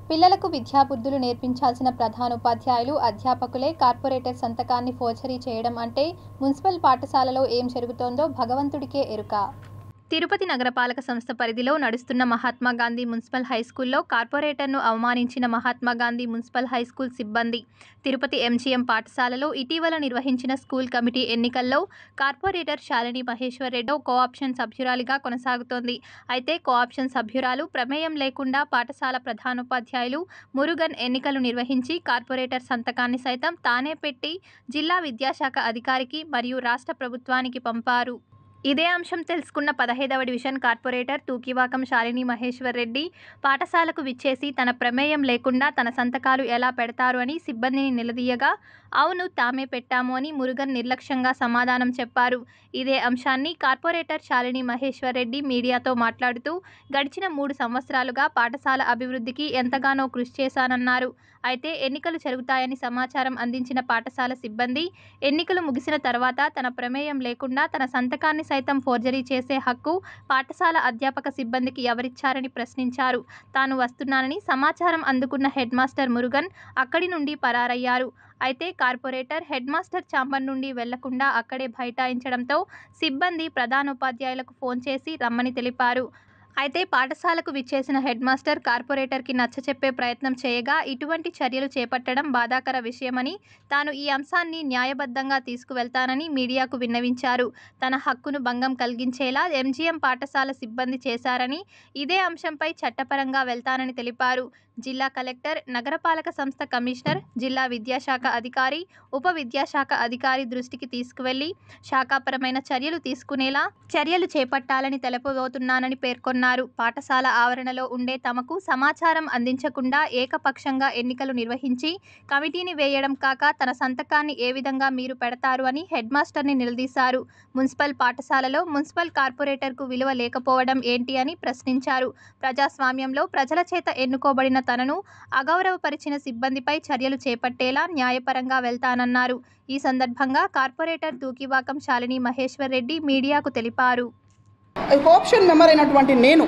పిల్లలకు విద్యాబుద్ధులు నేర్పించాల్సిన ప్రధానోపాధ్యాయులు, అధ్యాపకులే కార్పొరేటర్ సంతకాన్ని ఫోర్జరీ చేయడం అంటే మున్సిపల్ పాఠశాలలో ఏం జరుగుతోందో భగవంతుడికే ఎరుక. తిరుపతి నగరపాలక సంస్థ పరిధిలో నడుస్తున్న మహాత్మాగాంధీ మున్సిపల్ హైస్కూల్లో కార్పొరేటర్ను అవమానించిన మహాత్మాగాంధీ మున్సిపల్ హైస్కూల్ సిబ్బంది. తిరుపతి ఎంజీఎం పాఠశాలలో ఇటీవల నిర్వహించిన స్కూల్ కమిటీ ఎన్నికల్లో కార్పొరేటర్ శాలిని మహేశ్వర్ రెడ్డి కోఆప్షన్ సభ్యురాలిగా కొనసాగుతోంది. అయితే కోఆప్షన్ సభ్యురాలు ప్రమేయం లేకుండా పాఠశాల ప్రధానోపాధ్యాయులు మురుగన్ ఎన్నికలు నిర్వహించి కార్పొరేటర్ సంతకాన్ని సైతం తానే పెట్టి జిల్లా విద్యాశాఖ అధికారికి మరియు రాష్ట్ర ప్రభుత్వానికి పంపారు. ఇదే అంశం తెలుసుకున్న 15వ డివిజన్ కార్పొరేటర్ తూకివాకం శాలిని మహేశ్వర్ రెడ్డి పాఠశాలకు విచ్చేసి తన ప్రమేయం లేకుండా తన సంతకాలు ఎలా పెడతారు అని సిబ్బందిని నిలదీయగా, అవును తామే పెట్టాము అని మురుగన్ నిర్లక్ష్యంగా సమాధానం చెప్పారు. ఇదే అంశాన్ని కార్పొరేటర్ శాలిని మహేశ్వర్ రెడ్డి మీడియాతో మాట్లాడుతూ గడిచిన 3 సంవత్సరాలుగా పాఠశాల అభివృద్ధికి ఎంతగానో కృషి చేశానన్నారు. అయితే ఎన్నికలు జరుగుతాయని సమాచారం అందించిన పాఠశాల సిబ్బంది ఎన్నికలు ముగిసిన తర్వాత తన ప్రమేయం లేకుండా తన సంతకాన్ని సైతం ఫోర్జరీ చేసే హక్కు పాఠశాల అధ్యాపక సిబ్బందికి ఎవరిచ్చారని ప్రశ్నించారు. తాను వస్తున్నానని సమాచారం అందుకున్న హెడ్ మాస్టర్ మురుగన్ అక్కడి నుండి పరారయ్యారు. అయితే కార్పొరేటర్ హెడ్ మాస్టర్ ఛాంబర్ నుండి వెళ్లకుండా అక్కడే బైఠాయించడంతో సిబ్బంది ప్రధానోపాధ్యాయులకు ఫోన్ చేసి రమ్మని తెలిపారు. అయితే పాఠశాలకు విచ్చేసిన హెడ్ మాస్టర్ కార్పొరేటర్కి నచ్చచెప్పే ప్రయత్నం చేయగా ఇటువంటి చర్యలు చేపట్టడం బాధాకర విషయమని, తాను ఈ అంశాన్ని న్యాయబద్ధంగా తీసుకువెళ్తానని మీడియాకు విన్నవించారు. తన హక్కును భంగం కలిగించేలా ఎంజీఎం పాఠశాల సిబ్బంది చేశారని, ఇదే అంశంపై చట్టపరంగా వెళ్తానని తెలిపారు. జిల్లా కలెక్టర్, నగరపాలక సంస్థ కమిషనర్, జిల్లా విద్యాశాఖ అధికారి, ఉప విద్యాశాఖ అధికారి దృష్టికి తీసుకువెళ్లి శాఖాపరమైన చర్యలు తీసుకునేలా చర్యలు చేపట్టాలని తెలుపబోతున్నానని పేర్కొన్నారు. పాఠశాల ఆవరణలో ఉండే తమకు సమాచారం అందించకుండా ఏకపక్షంగా ఎన్నికలు నిర్వహించి కమిటీని వేయడం కాక తన సంతకాన్ని ఏ విధంగా మీరు పెడతారు అని హెడ్ మాస్టర్ని నిలదీశారు. మున్సిపల్ పాఠశాలలో మున్సిపల్ కార్పొరేటర్కు విలువ లేకపోవడం ఏంటి అని ప్రశ్నించారు. ప్రజాస్వామ్యంలో ప్రజల చేత ఎన్నుకోబడిన తనను అగౌరవపరిచిన సిబ్బందిపై చర్యలు చేపట్టేలా న్యాయపరంగా వెళ్తానన్నారు. ఈ సందర్భంగా కార్పొరేటర్ తూకివాకం శాలిని మహేశ్వర్ రెడ్డి మీడియాకు తెలిపారు. కోఆప్షన్ మెంబర్ అయినటువంటి నేను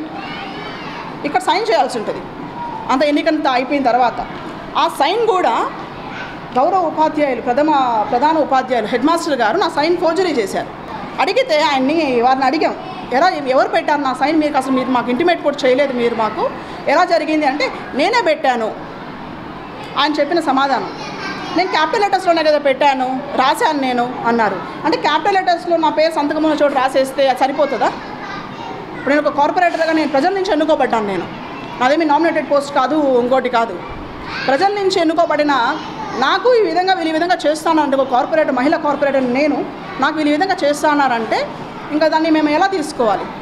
ఇక్కడ సైన్ చేయాల్సి ఉంటుంది. అంత ఎన్నికంతా అయిపోయిన తర్వాత ఆ సైన్ కూడా గౌరవ ఉపాధ్యాయులు, ప్రధాన ఉపాధ్యాయులు హెడ్ మాస్టర్ గారు నా సైన్ ఫోర్జరీ చేశారు. అడిగితే వారిని అడిగాం, ఎవరు పెట్టారు నా సైన్, మీకు అసలు మీరు మాకు ఇంటిమేట్ కూడా చేయలేదు, మీరు మాకు ఎలా జరిగింది అంటే నేనే పెట్టాను ఆయన చెప్పిన సమాధానం. నేను క్యాపిటల్ లెటర్స్లోనే కదా పెట్టాను, రాశాను నేను అన్నారు. అంటే క్యాపిటల్ లెటర్స్లో నా పేరు సంతకం ఉన్న చోటు రాసేస్తే అది సరిపోతుందా? ఇప్పుడు నేను ఒక కార్పొరేటర్గా నేను ప్రజల నుంచి ఎన్నుకోబడ్డాను. నాదేమి నామినేటెడ్ పోస్ట్ కాదు, ఇంకోటి కాదు. ప్రజల నుంచి ఎన్నుకోబడిన నాకు ఈ విధంగా చేస్తానంటే ఒక కార్పొరేటర్, మహిళా కార్పొరేటర్ నేను, నాకు వీళ్ళు ఈ విధంగా చేస్తానంటే ఇంకా దాన్ని మేము ఎలా తీసుకోవాలి?